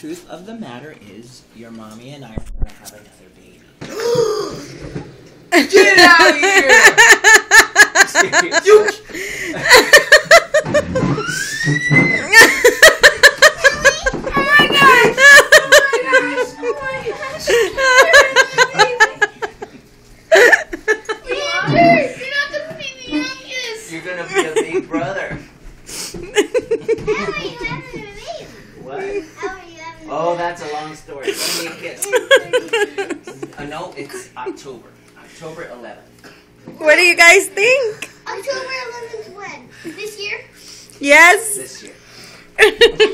truth of the matter is, your mommy and I are going to have another baby. Get out of here! You... You're gonna be a big brother. What? Oh, that's a long story. Let me kiss. No, it's October. October 11th. What do you guys think? October 11th when? This year? Yes. This year.